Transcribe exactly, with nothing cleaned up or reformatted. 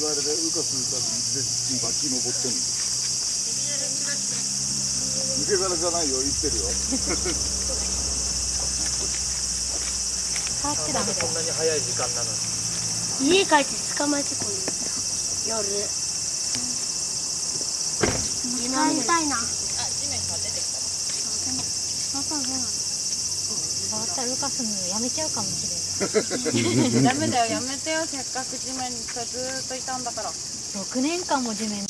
あれでうかすうかすでバッキ登ってんの。抜け殻じゃないよ、生きてるよ。 触ってダメだよ。 そんなに早い時間なのに。 家帰って捕まえてこいよ。夜。使いたいな。あ、地面から出てきた。そうそうそう。触ったらルカスのやめちゃうかもしれない。ダメだよ、やめてよ。せっかく地面にずっといたんだから。ろくねんかんも地面。